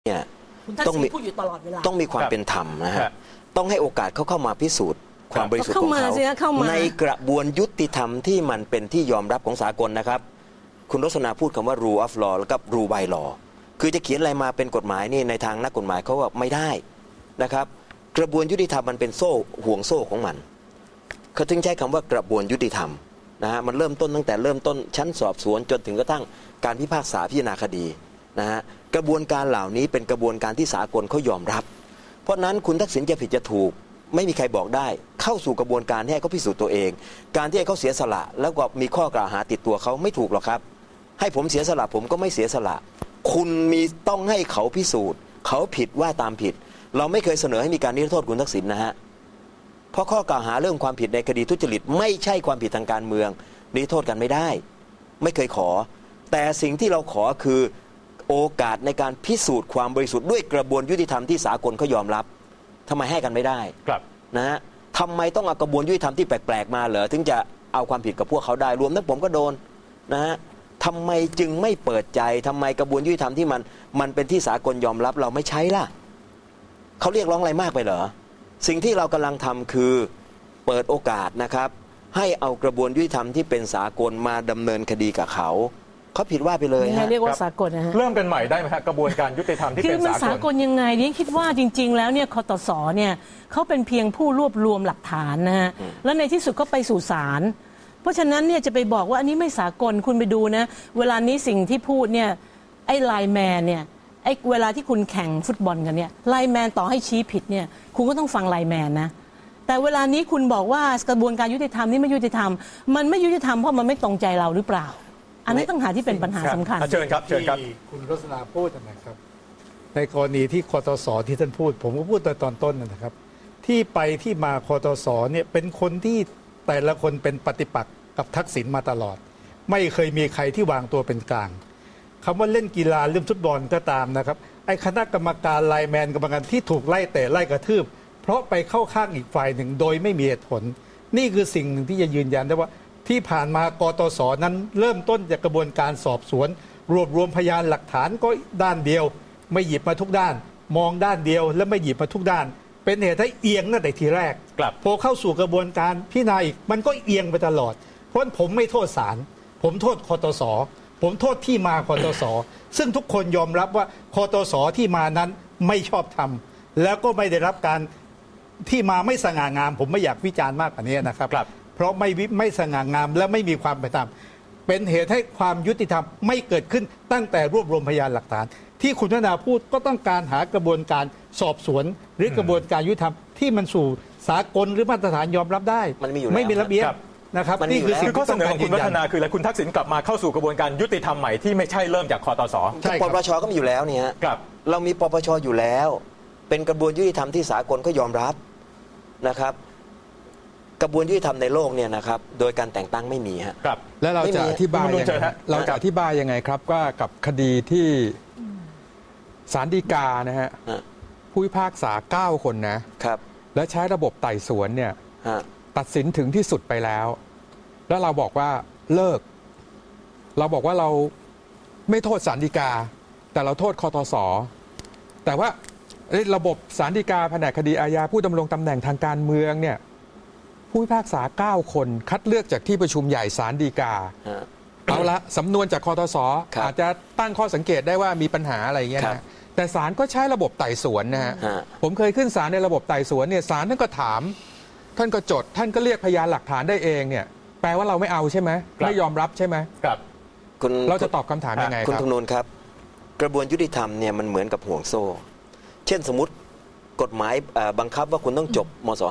เนี่ยต้องมีความเป็นธรรมนะฮะต้องให้โอกาสเขาเข้ามาพิสูจน์ความบริสุทธิ์ของเขาในกระบวนยุติธรรมที่มันเป็นที่ยอมรับของสากลนะครับคุณรสนาพูดคำว่า rule of law แล้วก็ rule by law คือจะเขียนอะไรมาเป็นกฎหมายนี่ในทางนักกฎหมายเขาว่าไม่ได้นะครับกระบวนยุติธรรมมันเป็นโซ่ห่วงโซ่ของมันเขาถึงใช้คำว่ากระบวนยุติธรรมนะฮะมันเริ่มต้นตั้งแต่เริ่มต้นชั้นสอบสวนจนถึงกระทั่งการพิพากษาพิจารณาคดีนะฮะกระบวนการเหล่านี้เป็นกระบวนการที่สากลเขายอมรับเพราะนั้นคุณทักษิณจะผิดจะถูกไม่มีใครบอกได้เข้าสู่กระบวนการให้เขาพิสูจน์ตัวเองการที่ให้เขาเสียสละแล้วก็มีข้อกล่าวหาติดตัวเขาไม่ถูกหรอกครับให้ผมเสียสละผมก็ไม่เสียสละคุณมีต้องให้เขาพิสูจน์เขาผิดว่าตามผิดเราไม่เคยเสนอให้มีการนิรโทษคุณทักษิณนะฮะเพราะข้อกล่าวหาเรื่องความผิดในคดีทุจริตไม่ใช่ความผิดทางการเมืองนิรโทษกันไม่ได้ไม่เคยขอแต่สิ่งที่เราขอคือโอกาสในการพิสูจน์ความบริสุทธิ์ด้วยกระบวนยุติธรรมที่สากลเขายอมรับทำไมให้กันไม่ได้นะฮะทำไมต้องเอากระบวนยุติธรรมที่แปลกๆมาเหรอถึงจะเอาความผิดกับพวกเขาได้รวมทั้งผมก็โดนนะฮะทำไมจึงไม่เปิดใจทำไมกระบวนยุติธรรมที่มันเป็นที่สากลยอมรับเราไม่ใช้ล่ะเขาเรียกร้องอะไรมากไปเหรอสิ่งที่เรากำลังทำคือเปิดโอกาสนะครับให้เอากระบวนยุติธรรมที่เป็นสากลมาดำเนินคดีกับเขาผิดว่าไปเลยฮะเรียกว่าสากลนะฮะเริ่มกันใหม่ได้ไหมฮะกระบวนการยุติธรรมที่เป็นสากลคือมันสากลยังไงนี่คิดว่าจริงๆแล้วเนี่ยคตส.เนี่ยเขาเป็นเพียงผู้รวบรวมหลักฐานนะฮะแล้วในที่สุดก็ไปสู่ศาลเพราะฉะนั้นเนี่ยจะไปบอกว่าอันนี้ไม่สากลคุณไปดูนะเวลานี้สิ่งที่พูดเนี่ยไอ้ไลน์แมนเนี่ยไอ้เวลาที่คุณแข่งฟุตบอลกันเนี่ยไลน์แมนต่อให้ชี้ผิดเนี่ยคุณก็ต้องฟังไลน์แมนนะแต่เวลานี้คุณบอกว่ากระบวนการยุติธรรมนี่ไม่ยุติธรรมมันไม่ยุติธรรมเพราะมันไม่ตรงใจเราหรือเปล่าอันนี้ต้องหาที่เป็นปัญหาสำคัญเชิญครับเชิญครับคุณรสนาพูดนะครับในกรณีที่คตส.ที่ท่านพูดผมก็พูดตอนต้นนะครับที่ไปที่มาคตส.เนี่ยเป็นคนที่แต่ละคนเป็นปฏิปักษ์กับทักษิณมาตลอดไม่เคยมีใครที่วางตัวเป็นกลางคำว่าเล่นกีฬาเรื่องฟุตบอลก็ตามนะครับไอ้คณะกรรมการไลน์แมนกรรมการที่ถูกไล่แต่ไล่กระทืบเพราะไปเข้าข้างอีกฝ่ายหนึ่งโดยไม่มีเหตุผลนี่คือสิ่งหนึ่งที่จะยืนยันได้ว่าที่ผ่านมากตส.นั้นเริ่มต้นจากกระบวนการสอบสวนรวบรวมพยานหลักฐานก็ด้านเดียวไม่หยิบมาทุกด้านมองด้านเดียวและไม่หยิบมาทุกด้านเป็นเหตุให้เอียงตั้งแต่ทีแรกพอเข้าสู่กระบวนการพิจารณาอีกมันก็เอียงไปตลอดเพราะผมไม่โทษศาลผมโทษคตส.ผมโทษที่มาคตส.ซึ่งทุกคนยอมรับว่าคตส.ที่มานั้นไม่ชอบธรรมแล้วก็ไม่ได้รับการที่มาไม่สง่างามผมไม่อยากวิจารณ์มากกว่านี้นะครับเพราะไม่สง่างามและไม่มีความเป็นธรรมเป็นเหตุให้ความยุติธรรมไม่เกิดขึ้นตั้งแต่รวบรวมพยานหลักฐานที่คุณธนาพูดก็ต้องการหากระบวนการสอบสวนหรือกระบวนการยุติธรรมที่มันสู่สากลหรือมาตรฐานยอมรับได้ไม่มีระเบียบนะครับนี่คือสิ่งข้อเสนอของคุณวัฒนาคืออะไรคุณทักษิณกลับมาเข้าสู่กระบวนการยุติธรรมใหม่ที่ไม่ใช่เริ่มจากคตส. ปปช.ก็มีอยู่แล้วเนี่ยเรามีปปช.อยู่แล้วเป็นกระบวนยุติธรรมที่สากลก็ยอมรับนะครับกระบวนยุติธรรมในโลกเนี่ยนะครับโดยการแต่งตั้งไม่มีฮะแล้วเราจะอธิบายยังไงครับว่ากับคดีที่ศาลฎีกานะฮะผู้พิพากษา9คนนะครับและใช้ระบบไต่สวนเนี่ยตัดสินถึงที่สุดไปแล้วแล้วเราบอกว่าเลิกเราบอกว่าเราไม่โทษศาลฎีกาแต่เราโทษคตส.แต่ว่าระบบศาลฎีกาแผนกคดีอาญาผู้ดำรงตำแหน่งทางการเมืองเนี่ยผู้พิพากษา9คนคัดเลือกจากที่ประชุมใหญ่ศาลฎีกาเอาละสำนวนจากคตส.อาจจะตั้งข้อสังเกตได้ว่ามีปัญหาอะไรอย่างเงี้ยนะแต่ศาลก็ใช้ระบบไต่สวนนะฮะผมเคยขึ้นศาลในระบบไต่สวนเนี่ยศาลท่านก็ถามท่านก็จดท่านก็เรียกพยานหลักฐานได้เองเนี่ยแปลว่าเราไม่เอาใช่ไหมไม่ยอมรับใช่ไหมครับเราจะตอบคำถามยังไงครับคุณธนูนครับกระบวนยุติธรรมเนี่ยมันเหมือนกับห่วงโซ่เช่นสมมติกฎหมายบังคับว่าคุณต้องจบมศ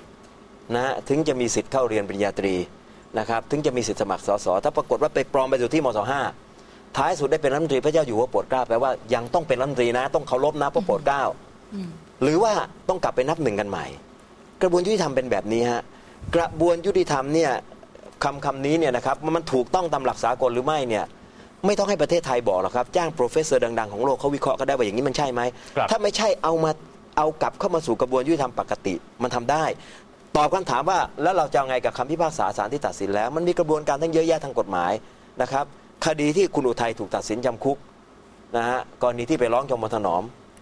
.5 นะถึงจะมีสิทธิ์เข้าเรียนปริญญาตรีนะครับถึงจะมีสิทธิ์สมัครสสถ้าปรากฏว่าไปปลอมไปอยู่ที่มศ.5 ท้ายสุดได้เป็นรัฐมนตรีพระเจ้าอยู่หัวโปรดเกล้าแปลว่ายังต้องเป็นรัฐมนตรีนะต้องเคารพนะพระโปรดเกล้าหรือว่าต้องกลับไปนับหนึ่งกันใหม่กระบวนยุติธรรมเป็นแบบนี้ฮะกระบวนยุติธรรมเนี่ยคำนี้เนี่ยนะครับมันถูกต้องตามหลักสากลหรือไม่เนี่ยไม่ต้องให้ประเทศไทยบอกหรอกครับจ้างโปรเฟสเซอร์ดังๆของโลกเขาวิเคราะห์ก็ได้ว่าอย่างนี้มันใช่ไหมถ้าไม่ใช่เอากลับเข้ามาสู่กระบวนยุติธรรมปกติมันทำได้ตอบคำถามว่าแล้วเราจะไงกับคำพิพากษาศาลที่ตัดสินแล้วมันมีกระบวนการทั้งเยอะแยะทางกฎหมายนะครับคดีที่คุณอุทัยถูกตัดสินจำคุกนะฮะกรณีที่ไปร้องจมถนอม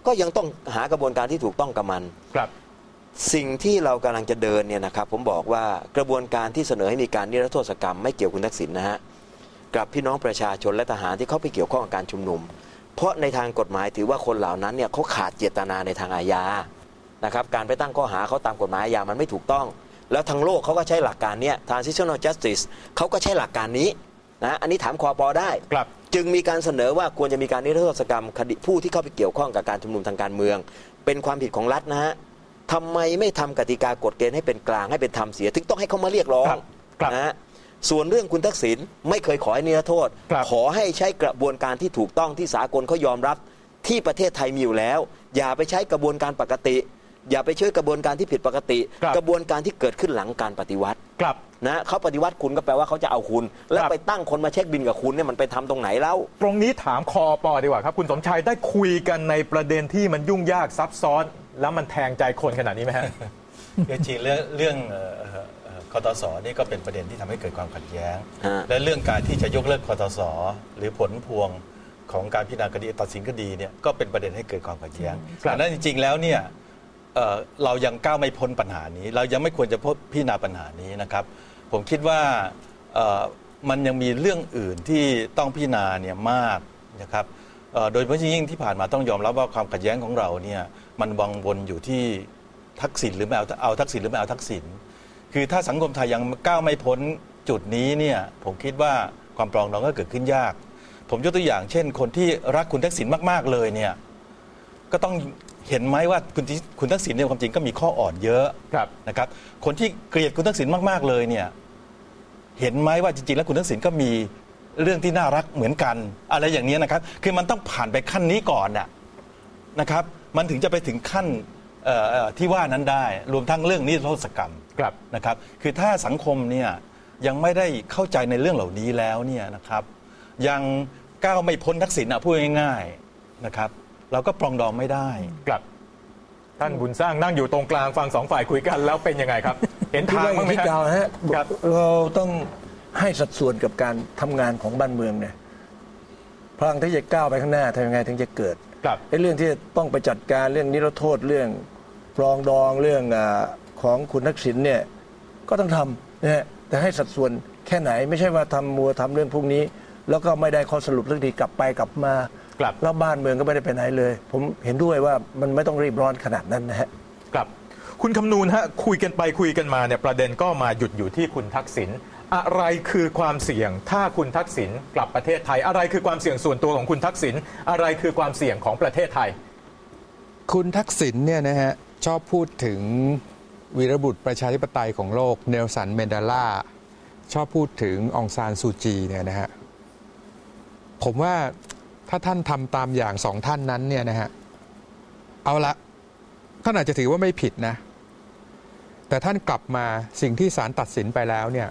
ก็ยังต้องหากระบวนการที่ถูกต้องกับมันครับสิ่งที่เรากำลังจะเดินเนี่ยนะครับผมบอกว่ากระบวนการที่เสนอให้มีการนิรโทษกรรมไม่เกี่ยวคุณทักษิณนะฮะกับพี่น้องประชาชนและทหารที่เขาไปเกี่ยวข้องกับการชุมนุมเพราะในทางกฎหมายถือว่าคนเหล่านั้นเนี่ยเขาขาดเจตนาในทางอาญานะครับการไปตั้งข้อหาเขาตามกฎหมายอาญามันไม่ถูกต้องแล้วทั้งโลกเขาก็ใช้หลักการนี้ transitional justice เขาก็ใช้หลักการนี้นะอันนี้ถามคป.ได้จึงมีการเสนอว่าควรจะมีการนิรโทษกรรมคดีผู้ที่เข้าไปเกี่ยวข้องกับการชุมนุมทางการเมืองเป็นความผิดของรัฐนะฮะทำไมไม่ทำกติกากฎเกณฑ์ให้เป็นกลางให้เป็นธรรมเสียถึงต้องให้เขามาเรียกร้องนะฮะส่วนเรื่องคุณทักษิณไม่เคยขอให้นิรโทษขอให้ใช้กระบวนการที่ถูกต้องที่สากลเขายอมรับที่ประเทศไทยมีอยู่แล้วอย่าไปใช้กระบวนการปกติอย่าไปช่วยกระบวนการที่ผิดปกติกระบวนการที่เกิดขึ้นหลังการปฏิวัตินะเขาปฏิวัติคุณก็แปลว่าเขาจะเอาคุณแล้วไปตั้งคนมาเช็คบินกับคุณเนี่ยมันไปทำตรงไหนแล้วตรงนี้ถามคป.ดีกว่าครับคุณสมชายได้คุยกันในประเด็นที่มันยุ่งยากซับซ้อนแล้วมันแทงใจคนขนาดนี้ไหมฮะจริงเรื่องคตส.นี่ก็เป็นประเด็นที่ทำให้เกิดความขัดแย้งและเรื่องการที่จะยกเลิกคตส.หรือผลพวงของการพิจารณาคดีตัดสินคดีเนี่ยก็เป็นประเด็นให้เกิดความขัดแย้งดังนั้นจริงๆแล้วเนี่ยเรายังก้าวไม่พ้นปัญหานี้เรายังไม่ควรจะพิจารณาปัญหานี้นะครับผมคิดว่ามันยังมีเรื่องอื่นที่ต้องพิจารณาเนี่ยมากนะครับโดยเฉพาะยิ่งที่ผ่านมาต้องยอมรับว่าความขัดแย้งของเราเนี่ยมันวังวนอยู่ที่ทักษิณหรือไม่เอาทักษิณหรือไม่เอาทักษิณคือถ้าสังคมไทยยังก้าวไม่พ้นจุดนี้เนี่ยผมคิดว่าความปรองดองก็เกิดขึ้นยากผมยกตัวอย่างเช่นคนที่รักคุณทักษิณมากๆเลยเนี่ยก็ต้องเห็นไหมว่าคุณทักษิณในความจริงก็มีข้ออ่อนเยอะนะครับคนที่เกลียดคุณทักษิณมากๆเลยเนี่ยเห็นไหมว่าจริงๆแล้วคุณทักษิณก็มีเรื่องที่น่ารักเหมือนกันอะไรอย่างนี้นะครับคือมันต้องผ่านไปขั้นนี้ก่อนนะครับมันถึงจะไปถึงขั้นที่ว่านั้นได้รวมทั้งเรื่องนิรโทษกรรมนะครับคือถ้าสังคมเนี่ยยังไม่ได้เข้าใจในเรื่องเหล่านี้แล้วเนี่ยนะครับยังก้าวไม่พ้นทักษิณพูดง่ายๆนะครับเราก็ปรองดองไม่ได้ครับท่านบุญสร้างนั่งอยู่ตรงกลางฟังสองฝ่ายคุยกันแล้วเป็นยังไงครับเห็นทางบ้างไหมครับเราต้องให้สัดส่วนกับการทำงานของบ้านเมืองเนี่ยพลังที่จะก้าวไปข้างหน้าทำยังไงถึงจะเกิดไอ้เรื่องที่ต้องไปจัดการเรื่องนิรโทษเรื่องปรองดองเรื่องของคุณทักษิณเนี่ยก็ต้องทำนะฮะแต่ให้สัดส่วนแค่ไหนไม่ใช่ว่าทำเรื่องพวกนี้แล้วก็ไม่ได้ข้อสรุปสักทีกลับไปกลับมาแล้วบ้านเมืองก็ไม่ได้ไปไหนเลยผมเห็นด้วยว่ามันไม่ต้องรีบร้อนขนาดนั้นนะฮะครับคุณคำนูนฮะคุยกันไปคุยกันมาเนี่ยประเด็นก็มาหยุดอยู่ที่คุณทักษิณอะไรคือความเสี่ยงถ้าคุณทักษิณกลับประเทศไทยอะไรคือความเสี่ยงส่วนตัวของคุณทักษิณอะไรคือความเสี่ยงของประเทศไทยคุณทักษิณเนี่ยนะฮะชอบพูดถึงวีรบุรุษประชาธิปไตยของโลกเนลสันเมนเดลาชอบพูดถึงองซานซูจีเนี่ยนะฮะผมว่าถ้าท่านทำตามอย่างสองท่านนั้นเนี่ยนะฮะเอาละท่านอาจจะถือว่าไม่ผิดนะแต่ท่านกลับมาสิ่งที่ศาลตัดสินไปแล้วเนี่ย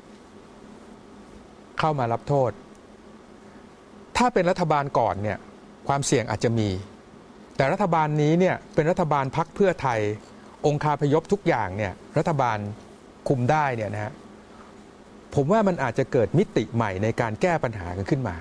เข้ามารับโทษถ้าเป็นรัฐบาลก่อนเนี่ยความเสี่ยงอาจจะมีแต่รัฐบาลนี้เนี่ยเป็นรัฐบาลพรรคเพื่อไทยองคาพยพทุกอย่างเนี่ยรัฐบาลคุมได้เนี่ยนะฮะผมว่ามันอาจจะเกิดมิติใหม่ในการแก้ปัญหากันขึ้นมา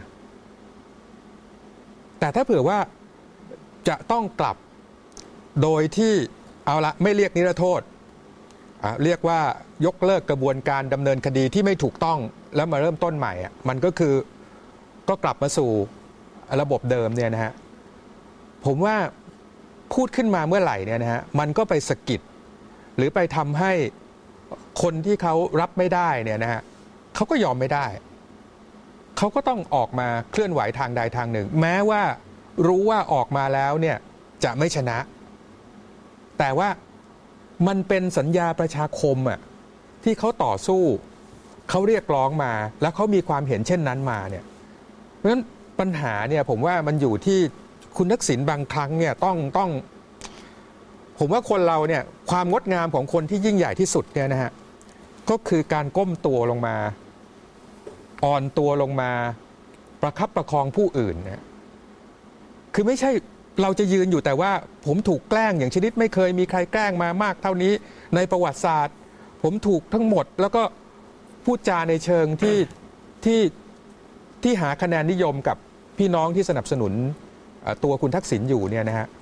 แต่ถ้าเผื่อว่าจะต้องกลับโดยที่เอาละไม่เรียกนิรโทษเรียกว่ายกเลิกกระบวนการดำเนินคดีที่ไม่ถูกต้องแล้วมาเริ่มต้นใหม่มันก็คือก็กลับมาสู่ระบบเดิมเนี่ยนะฮะผมว่าพูดขึ้นมาเมื่อไหร่เนี่ยนะฮะมันก็ไปสะกิดหรือไปทำให้คนที่เขารับไม่ได้เนี่ยนะฮะเขาก็ยอมไม่ได้เขาก็ต้องออกมาเคลื่อนไหวทางใดทางหนึ่งแม้ว่ารู้ว่าออกมาแล้วเนี่ยจะไม่ชนะแต่ว่ามันเป็นสัญญาประชาคมที่เขาต่อสู้เขาเรียกร้องมาแล้วเขามีความเห็นเช่นนั้นมาเนี่ยเพราะฉะนั้นปัญหาเนี่ยผมว่ามันอยู่ที่คุณทักษิณบางครั้งเนี่ยต้องผมว่าคนเราเนี่ยความงดงามของคนที่ยิ่งใหญ่ที่สุดเนี่ยนะฮะก็คือการก้มตัวลงมาอ่อนตัวลงมาประคับประคองผู้อื่นเนี่ยคือไม่ใช่เราจะยืนอยู่แต่ว่าผมถูกแกล้งอย่างชนิดไม่เคยมีใครแกล้งมามากเท่านี้ในประวัติศาสตร์ผมถูกทั้งหมดแล้วก็พูดจาในเชิงที่หาคะแนนนิยมกับพี่น้องที่สนับสนุนตัวคุณทักษิณอยู่เนี่ยนะฮะ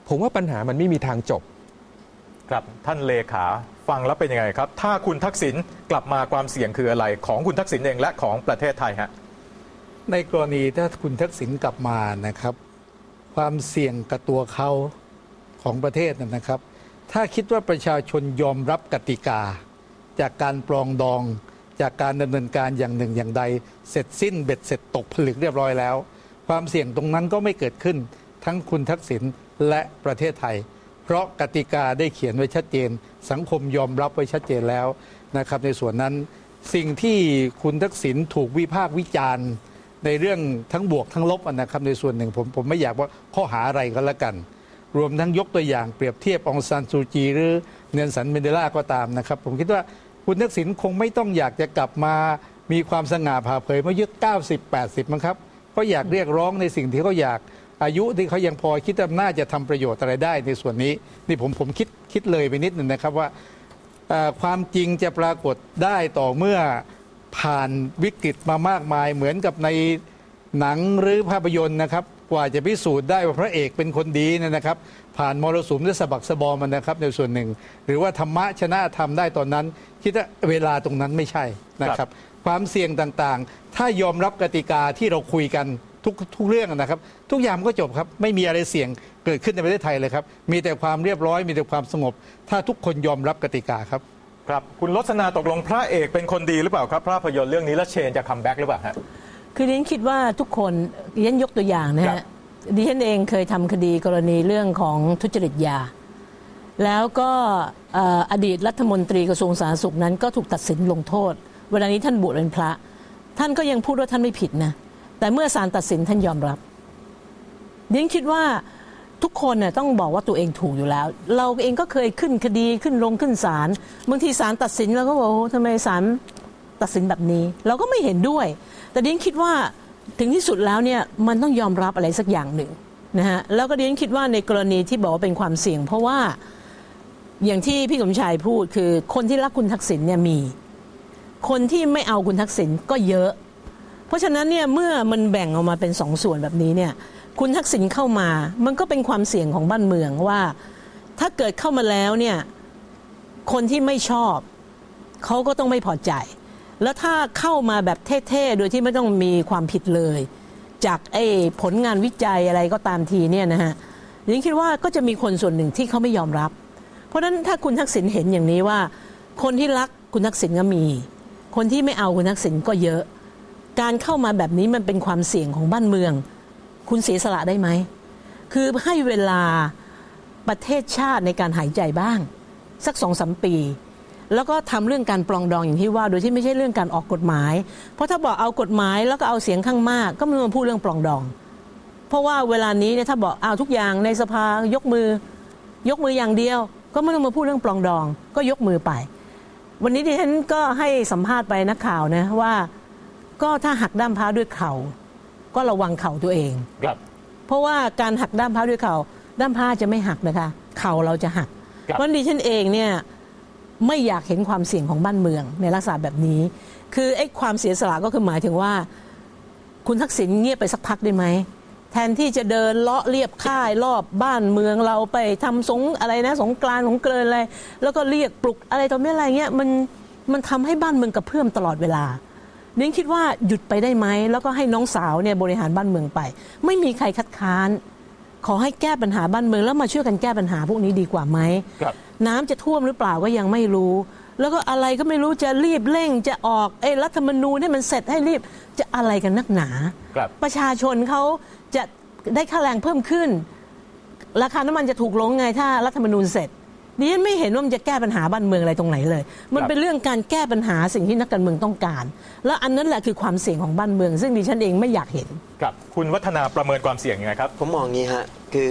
ผมว่าปัญหามันไม่มีทางจบครับท่านเลขาฟังแล้วเป็นยังไงครับถ้าคุณทักษิณกลับมาความเสี่ยงคืออะไรของคุณทักษิณเองและของประเทศไทยฮะในกรณีถ้าคุณทักษิณกลับมานะครับความเสี่ยงกับตัวเขาของประเทศนะครับถ้าคิดว่าประชาชนยอมรับกติกาจากการปรองดองจากการดำเนินการอย่างหนึ่งอย่างใดเสร็จสิ้นเบ็ดเสร็จตกผลึกเรียบร้อยแล้วความเสี่ยงตรงนั้นก็ไม่เกิดขึ้นทั้งคุณทักษิณและประเทศไทยเพราะกติกาได้เขียนไว้ชัดเจนสังคมยอมรับไว้ชัดเจนแล้วนะครับในส่วนนั้นสิ่งที่คุณทักษิณถูกวิพากษ์วิจารณ์ในเรื่องทั้งบวกทั้งลบนะครับในส่วนหนึ่งผมไม่อยากว่าข้อหาอะไรก็แล้วกันรวมทั้งยกตัวอย่างเปรียบเทียบองซานซูจีหรือเนลสันเมนเดลาก็ตามนะครับผมคิดว่าคุณทักษิณคงไม่ต้องอยากจะกลับมามีความสง่าผ่าเผยเมื่อยุค90-80มั้งครับก็อยากเรียกร้องในสิ่งที่เขาอยากอายุที่เขายังพอคิดว่าน่าจะทำประโยชน์อะไรได้ในส่วนนี้นี่ผมคิดเลยไปนิดนึงนะครับว่าความจริงจะปรากฏได้ต่อเมื่อผ่านวิกฤตมามากมายเหมือนกับในหนังหรือภาพยนตร์นะครับกว่าจะพิสูจน์ได้ว่าพระเอกเป็นคนดีนะครับผ่านมรสุมและสะบักสะบอมมันนะครับในส่วนหนึ่งหรือว่าธรรมะชนะธรรมได้ตอนนั้นคิดว่าเวลาตรงนั้นไม่ใช่นะครับความเสี่ยงต่างๆถ้ายอมรับกติกาที่เราคุยกันทุกเรื่องนะครับทุกอย่างก็จบครับไม่มีอะไรเสี่ยงเกิดขึ้นในประเทศไทยเลยครับมีแต่ความเรียบร้อยมีแต่ความสงบถ้าทุกคนยอมรับกติกาครับครับคุณรสนาตกลงพระเอกเป็นคนดีหรือเปล่าครับภาพยนตร์เรื่องนี้แล้วเชนจะคัมแบ็กหรือเปล่าฮะคือดิฉันคิดว่าทุกคนดิฉันยกตัวอย่างนะฮะดิฉันเองเคยทำคดีกรณีเรื่องของทุจริตยาแล้วก็อดีตรัฐมนตรีกระทรวงสาธารณสุขนั้นก็ถูกตัดสินลงโทษเวลานี้ท่านบวชเป็นพระท่านก็ยังพูดว่าท่านไม่ผิดนะแต่เมื่อศาลตัดสินท่านยอมรับดิฉันคิดว่าทุกคนเนี่ยต้องบอกว่าตัวเองถูกอยู่แล้วเราเองก็เคยขึ้นคดีขึ้นศาลบางทีศาลตัดสินเราก็บอกโอ้ทำไมศาลตัดสินแบบนี้เราก็ไม่เห็นด้วยแต่ดิฉันคิดว่าถึงที่สุดแล้วเนี่ยมันต้องยอมรับอะไรสักอย่างหนึ่งนะฮะแล้วก็ดิฉันคิดว่าในกรณีที่บอกว่าเป็นความเสี่ยงเพราะว่าอย่างที่พี่สมชายพูดคือคนที่รักคุณทักษิณเนี่ยมีคนที่ไม่เอาคุณทักษิณก็เยอะเพราะฉะนั้นเนี่ยเมื่อมันแบ่งออกมาเป็น2 ส่วนแบบนี้เนี่ยคุณทักษิณเข้ามามันก็เป็นความเสี่ยงของบ้านเมืองว่าถ้าเกิดเข้ามาแล้วเนี่ยคนที่ไม่ชอบเขาก็ต้องไม่พอใจแล้วถ้าเข้ามาแบบเท่ๆโดยที่ไม่ต้องมีความผิดเลยจากผลงานวิจัยอะไรก็ตามทีเนี่ยนะฮะดิฉันคิดว่าก็จะมีคนส่วนหนึ่งที่เขาไม่ยอมรับเพราะฉะนั้นถ้าคุณทักษิณเห็นอย่างนี้ว่าคนที่รักคุณทักษิณก็มีคนที่ไม่เอาคุณทักษิณก็เยอะการเข้ามาแบบนี้มันเป็นความเสี่ยงของบ้านเมืองคุณเสียสละได้ไหมคือให้เวลาประเทศชาติในการหายใจบ้างสัก 2-3 ปีแล้วก็ทำเรื่องการปรองดองอย่างที่ว่าโดยที่ไม่ใช่เรื่องการออกกฎหมายเพราะถ้าบอกเอากฎหมายแล้วก็เอาเสียงข้างมากก็ไม่ต้องพูดเรื่องปรองดองเพราะว่าเวลานี้เนี่ยถ้าบอกเอาทุกอย่างในสภายกมืออย่างเดียวก็ไม่ต้องมาพูดเรื่องปรองดองก็ยกมือไปวันนี้ดิฉันก็ให้สัมภาษณ์ไปนักข่าวนะว่าก็ถ้าหักด้ามพร้าวด้วยเข่าก็ระวังเข่าตัวเองครับเพราะว่าการหักด้ามพร้าวด้วยเข่าด้ามพร้าวจะไม่หักนะคะเข่าเราจะหักเพราะดิฉันเองเนี่ยไม่อยากเห็นความเสี่ยงของบ้านเมืองในลักษณะแบบนี้คือความเสียสละก็คือหมายถึงว่าคุณทักษิณเงียบไปสักพักได้ไหมแทนที่จะเดินเลาะเรียบค่ายรอบบ้านเมืองเราไปทำสงกรานต์ของเกินอะไรแล้วก็เรียกปลุกอะไรต่อไม่อะไรเงี้ยมันทำให้บ้านเมืองกระเพื่อมตลอดเวลาดิฉันคิดว่าหยุดไปได้ไหมแล้วก็ให้น้องสาวเนี่ยบริหารบ้านเมืองไปไม่มีใครคัดค้านขอให้แก้ปัญหาบ้านเมืองแล้วมาช่วยกันแก้ปัญหาพวกนี้ดีกว่าไหมน้ำจะท่วมหรือเปล่าก็ยังไม่รู้แล้วก็อะไรก็ไม่รู้จะรีบเร่งจะออกรัฐธรรมนูญให้มันเสร็จให้รีบจะอะไรกันนักหนาประชาชนเขาจะได้ค่าแรงเพิ่มขึ้นราคาน้ำมันจะถูกลงไงถ้ารัฐธรรมนูญเสร็จดิฉันไม่เห็นว่ามันจะแก้ปัญหาบ้านเมืองอะไรตรงไหนเลยมันเป็นเรื่องการแก้ปัญหาสิ่งที่นักการเมืองต้องการและอันนั้นแหละคือความเสี่ยงของบ้านเมืองซึ่งดิฉันเองไม่อยากเห็นครับคุณวัฒนาประเมินความเสี่ยงยังไงครับผมมองงี้ฮะคือ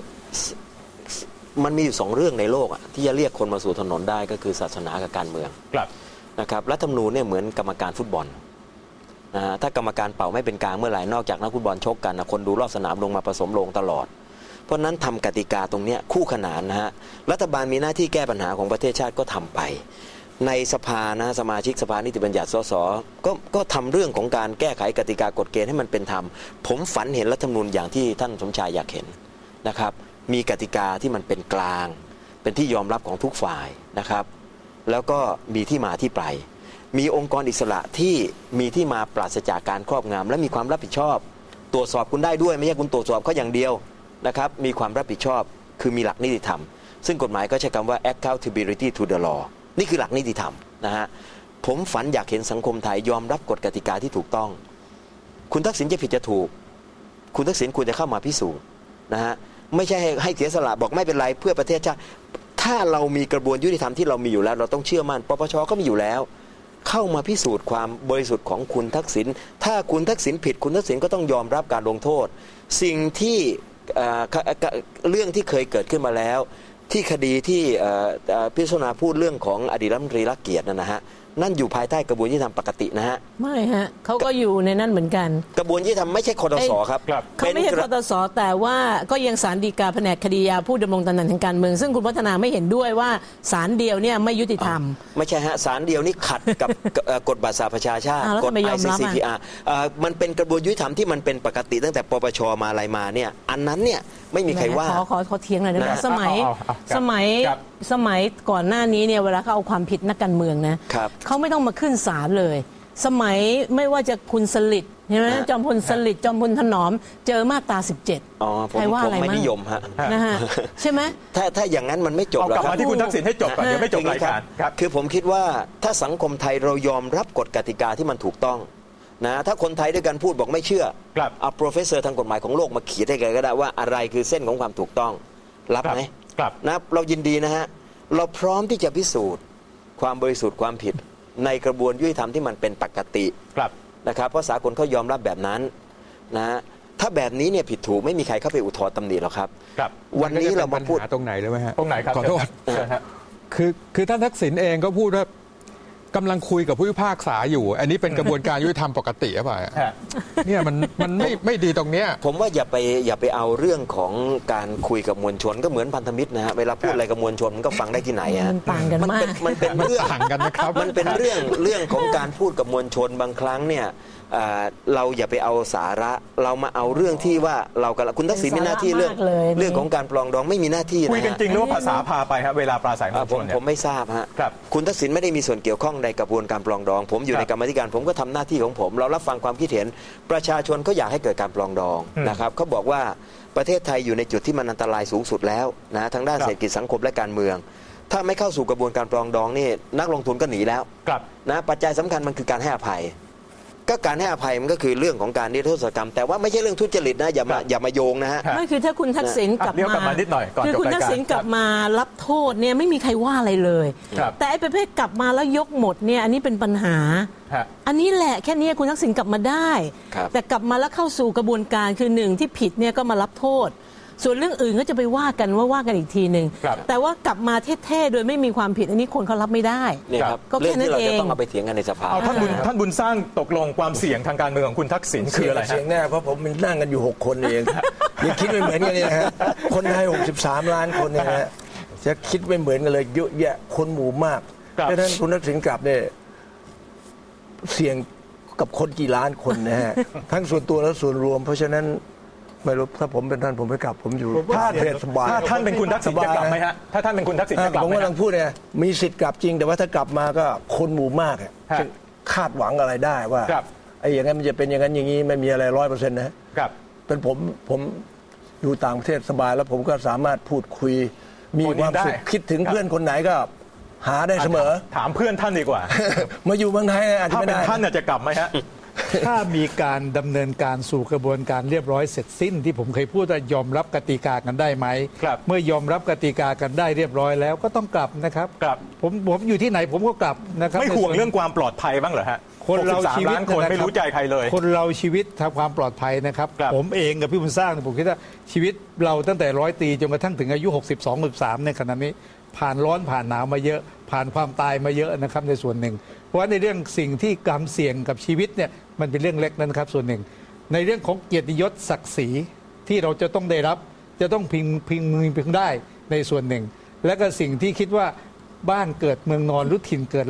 มันมีอยู่2เรื่องในโลกที่จะเรียกคนมาสู่ถนนได้ก็คือศาสนากับการเมืองนะครับรัฐธรรมนูญเนี่ยเหมือนกรรมการฟุตบอลนะฮะถ้ากรรมการเป่าไม่เป็นกลางเมื่อไหร่นอกจากนักฟุตบอลชกกันคนดูรอบสนามลงมาผสมลงตลอดเพราะนั้นทำกติกาตรงนี้คู่ขนานนะฮะรัฐบาลมีหน้าที่แก้ปัญหาของประเทศชาติก็ทำไปในสภานะสมาชิกสภานิติบัญญัติสสก็ทำเรื่องของการแก้ไขกติกากฎเกณฑ์ให้มันเป็นธรรมผมฝันเห็นรัฐธรรมนูญอย่างที่ท่านสมชายอยากเห็นนะครับมีกติกาที่มันเป็นกลางเป็นที่ยอมรับของทุกฝ่ายนะครับแล้วก็มีที่มาที่ไปมีองค์กรอิสระที่มีที่มาปราศจากการครอบงำและมีความรับผิดชอบตรวจสอบคุณได้ด้วยไม่ใช่คุณตรวจสอบเขาอย่างเดียวนะครับมีความรับผิดชอบคือมีหลักนิติธรรมซึ่งกฎหมายก็ใช้คำว่า accountability to the law นี่คือหลักนิติธรรมนะฮะผมฝันอยากเห็นสังคมไทยยอมรับกฎกติกาที่ถูกต้องคุณทักษิณจะผิดจะถูกคุณทักษิณควรจะเข้ามาพิสูจน์นะฮะไม่ใช่ให้เสียสละบอกไม่เป็นไรเพื่อประเทศชาติถ้าเรามีกระบวนยุติธรรมที่เรามีอยู่แล้วเราต้องเชื่อมั่นปปชก็มีอยู่แล้วเข้ามาพิสูจน์ความบริสุทธิ์ของคุณทักษิณถ้าคุณทักษิณผิดคุณทักษิณก็ต้องยอมรับการลงโทษสิ่งที่เรื่องที่เคยเกิดขึ้นมาแล้วที่คดีที่พิจารณาพูดเรื่องของอดีตรัฐมนตรีรักเกียรตินะฮะนั่นอยู่ภายใต้กระบวนยุติธรรมปกตินะฮะไม่ฮะเขาก็อยู่ในนั้นเหมือนกันกระบวนยุติธรรมไม่ใช่คตสครับเขาไม่ใช่คตสแต่ว่าก็ยังศาลฎีกาแผนกคดียาผู้ดำรงตำแหน่งทางการเมืองซึ่งคุณพัฒนาไม่เห็นด้วยว่าศาลเดียวเนี่ยไม่ยุติธรรมไม่ใช่ฮะศาลเดียวนี่ขัดกับกฎบัตรสหประชาชาติกฎ ICCPR มันเป็นกระบวนยุติธรรมที่มันเป็นปกติตั้งแต่ปปชมาอะไรมาเนี่ยอันนั้นเนี่ยไม่มีใครว่าขอเถียงหน่อยนะสมัยก่อนหน้านี้เนี่ยเวลาเขาเอาความผิดนักการเมืองนะเขาไม่ต้องมาขึ้นศาลเลยสมัยไม่ว่าจะคุณสลิดใช่ไหมจอมพลสลิดจอมพลถนอมเจอมาตรา 17ใครว่าอะไรมั้งไม่นิยมฮะนะฮะใช่ไหมถ้าอย่างนั้นมันไม่จบหรอกกลับมาที่คุณทักษิณให้จบก่อนเดี๋ยวไม่จบรายการคือผมคิดว่าถ้าสังคมไทยเรายอมรับกฎกติกาที่มันถูกต้องนะถ้าคนไทยด้วยกันพูดบอกไม่เชื่อเอาโปรเฟสเซอร์ทางกฎหมายของโลกมาเขียนให้กันก็ได้ว่าอะไรคือเส้นของความถูกต้องรับไหมนะเรายินดีนะฮะเราพร้อมที่จะพิสูจน์ความบริสุทธิ์ความผิดในกระบวนยุติธรรมที่มันเป็นปกตินะครับเพราะสากลเขายอมรับแบบนั้นนะถ้าแบบนี้เนี่ยผิดถูกไม่มีใครเข้าไปอุทธรณ์ตำหนิหรอกครับวันนี้เรามาพูดตรงไหนเลยไหมฮะตรงไหนครับขอโทษคือท่านทักษิณเองก็พูดว่ากำลังคุยกับผู้พิพากษาอยู่อันนี้เป็นกระบวนการยุติธรรมปกติหรือเปล่าเนี่ยมันไม่ดีตรงเนี้ยผมว่าอย่าไปเอาเรื่องของการคุยกับมวลชนก็เหมือนพันธมิตรนะฮะเวลาพูดอะไรกับมวลชนมันก็ฟังได้ที่ไหนฮะมันต่างกันมากมันเป็นเรื่องต่างกันนะครับมันเป็นเรื่องของการพูดกับมวลชนบางครั้งเนี่ยเราอย่าไปเอาสาระเรามาเอาเรื่องที่ว่าเรากับคุณทักษิณมีหน้าที่เรื่องของการปลองดองไม่มีหน้าที่นะคุยกันจริงหรือว่าภาษาพาไปครับเวลาปราศัยมวลชนผมไม่ทราบฮะคุณทักษิณไม่ได้มีส่วนเกี่ยวข้องในกระบวนการปลองดองผมอยู่ในกรรมธิการผมก็ทำหน้าที่ของผมเรารับฟังความคิดเห็นประชาชนก็อยากให้เกิดการปลองดองนะครับเขาบอกว่าประเทศไทยอยู่ในจุดที่มันอันตรายสูงสุดแล้วนะทั้งด้านเศรษฐกิจสังคมและการเมืองถ้าไม่เข้าสู่กระบวนการปลองดองนี่นักลงทุนก็หนีแล้วนะปัจจัยสำคัญมันคือการให้อภัยก็การให้อภัยมันก็คือเรื่องของการนิรโทษกรรมแต่ว่าไม่ใช่เรื่องทุจริตนะอย่ามาโยงนะฮะไม่คือถ้าคุณทักษิณกลับมาคือคุณทักษิณกลับมารับโทษเนี่ยไม่มีใครว่าอะไรเลยแต่ไอ้ประเภทกลับมาแล้วยกหมดเนี่ยอันนี้เป็นปัญหาอันนี้แหละแค่นี้คุณทักษิณกลับมาได้แต่กลับมาแล้วเข้าสู่กระบวนการคือหนึ่งที่ผิดเนี่ยก็มารับโทษส่วนเรื่องอื่นก็จะไปว่ากันอีกทีหนึ่งแต่ว่ากลับมาเท่ๆโดยไม่มีความผิดอันนี้คนเขารับไม่ได้ก็แค่นั้นเองต้องเอาไปเถียงกันในสภาท่านบุญสร้างตกลงความเสี่ยงทางการเมืองของคุณทักษิณคืออะไรเสี่ยงแน่เพราะผมนั่งกันอยู่6คนเองยังคิดไม่เหมือนกันเลยนะฮะคนไทย63 ล้านคนเนี่ยนะจะคิดไม่เหมือนกันเลยเยอะแยะคนหมู่มากดังนั้นคุณทักษิณกลับเนี่ยเสี่ยงกับคนกี่ล้านคนนะฮะทั้งส่วนตัวและส่วนรวมเพราะฉะนั้นไม่รู้ถ้าผมเป็นท่านผมไม่กลับผมอยู่ถ้าท่านเป็นคุณทักษิณจะกลับไหมฮะถ้าท่านเป็นคุณทักษิณจะกลับผมกำลังพูดเนี่ยมีสิทธิ์กลับจริงแต่ว่าถ้ากลับมาก็คนหมู่มากจะคาดหวังอะไรได้ว่าไอ้อย่างนั้นมันจะเป็นอย่างนั้นอย่างนี้ไม่มีอะไร100%นะครับเป็นผมอยู่ต่างประเทศสบายแล้วผมก็สามารถพูดคุยมีความสุขคิดถึงเพื่อนคนไหนก็หาได้เสมอถามเพื่อนท่านดีกว่ามาอยู่เมืองไทยอาจจะไม่ได้ถ้าเป็นท่านจะกลับไหมฮะถ้ามีการดำเนินการสู่กระบวนการเรียบร้อยเสร็จสิ้นที่ผมเคยพูดว่ายอมรับกติกากันได้ไหมเมื่อยอมรับกติกากันได้เรียบร้อยแล้วก็ต้องกลับนะครับผมอยู่ที่ไหนผมก็กลับนะครับไม่ห่วงเรื่องความปลอดภัยบ้างเหรอฮะคนเราชีวิตคนไม่รู้ใจใครเลยคนเราชีวิตทางความปลอดภัยนะครับผมเองกับพี่บุญสร้างผมคิดว่าชีวิตเราตั้งแต่100 ปีจนกระทั่งถึงอายุ62-63ในขณะนี้ผ่านร้อนผ่านหนาวมาเยอะผ่านความตายมาเยอะนะครับในส่วนหนึ่งเพราะว่าในเรื่องสิ่งที่กำเสี่ยงกับชีวิตเนี่ยมันเป็นเรื่องเล็กนะครับส่วนหนึ่งในเรื่องของเกียรติยศศักดิ์ศรีที่เราจะต้องได้รับจะต้องพึงได้ในส่วนหนึ่งและก็สิ่งที่คิดว่าบ้านเกิดเมืองนอนหรือถิ่นเกิดเรา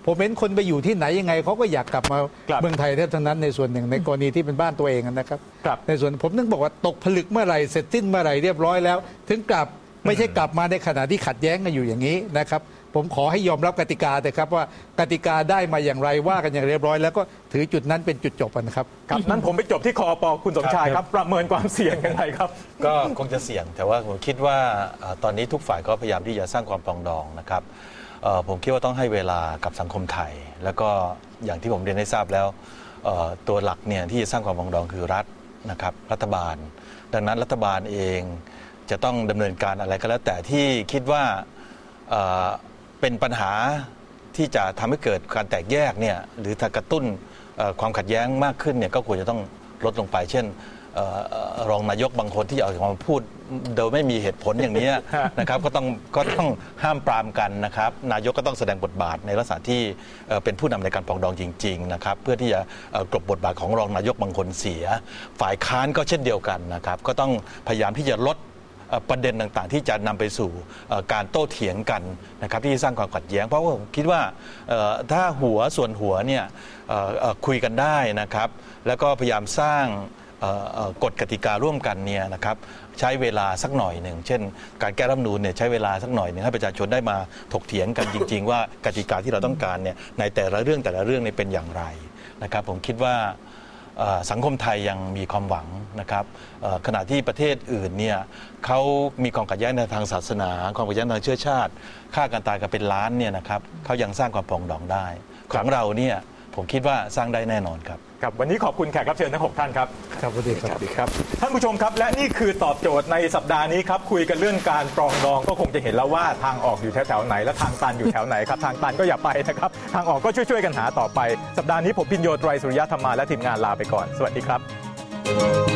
ผมเห็นคนไปอยู่ที่ไหนยังไงเขาก็อยากกลับมาเมืองไทยแทบทั้งนั้นในส่วนหนึ่งในกรณีที่เป็นบ้านตัวเองนะครับในส่วนผมนึกบอกว่าตกผลึกเมื่อไหร่เสร็จสิ้นเมื่อไหร่เรียบร้อยแล้วถึงกลับไม่ใช่กลับมาในขณะที่ขัดแย้งกันอยู่อย่างนี้นะครับผมขอให้ยอมรับกติกาแต่ครับว่ากติกาได้มาอย่างไรว่ากันอย่างเรียบร้อยแล้วก็ถือจุดนั้นเป็นจุดจบนะครับครับนั้นผมไปจบที่คอป.คุณสมชายครับประเมินความเสี่ยงยังไงครับก็คงจะเสี่ยงแต่ว่าผมคิดว่าตอนนี้ทุกฝ่ายก็พยายามที่จะสร้างความปรองดองนะครับผมคิดว่าต้องให้เวลากับสังคมไทยแล้วก็อย่างที่ผมเรียนให้ทราบแล้วตัวหลักเนี่ยที่จะสร้างความปรองดองคือรัฐนะครับรัฐบาลดังนั้นรัฐบาลเองจะต้องดำเนินการอะไรก็แล้วแต่ที่คิดว่าเป็นปัญหาที่จะทำให้เกิดการแตกแยกเนี่ยหรือถ้ากระตุ้นความขัดแย้งมากขึ้นเนี่ยก็ควรจะต้องลดลงไปเช่นรองนายกบางคนที่ออกมาพูดโดยไม่มีเหตุผลอย่างนี้นะครับก็ต้องห้ามปรามกันนะครับนายกก็ต้องแสดงบทบาทในลักษณะที่เป็นผู้นำในการปรองดองจริงๆนะครับเพื่อที่จะกลบบทบาทของรองนายกบางคนเสียฝ่ายค้านก็เช่นเดียวกันนะครับก็ต้องพยายามที่จะลดประเด็นต่างๆที่จะนำไปสู่การโต้เถียงกันนะครับที่สร้างความขัดแย้งเพราะว่าผมคิดว่าถ้าส่วนหัวเนี่ยคุยกันได้นะครับแล้วก็พยายามสร้างกฎกติการ่วมกันเนี่ยนะครับใช้เวลาสักหน่อยหนึ่งเช่นการแก้รัฐธรรมนูญเนี่ยใช้เวลาสักหน่อยหนึ่งให้ประชาชนได้มาถกเถียงกันจริงๆว่ากติกาที่เราต้องการเนี่ยในแต่ละเรื่องเนี่ยเป็นอย่างไรนะครับผมคิดว่าสังคมไทยยังมีความหวังนะครับขณะที่ประเทศอื่นเนี่ยเขามีความขัดแย้งในทางศาสนาความขัดแย้งทางเชื้อชาติฆ่ากันตายกันเป็นล้านเนี่ยนะครับเขายังสร้างความปรองดองได้ของเราเนี่ยผมคิดว่าสร้างได้แน่นอนครับครับวันนี้ขอบคุณแขกรับเชิญทั้ง6ท่านครับครับสวัสดีครับท่านผู้ชมครับและนี่คือตอบโจทย์ในสัปดาห์นี้ครับคุยกันเรื่องการปรองดองก็คงจะเห็นแล้วว่าทางออกอยู่แถวไหนและทางตันอยู่แถวไหนครับทางตันก็อย่าไปนะครับทางออกก็ช่วยๆกันหาต่อไปสัปดาห์นี้ผมพิญโย ไตรสุริยธรรมาและทีมงานลาไปก่อนสวัสดีครับ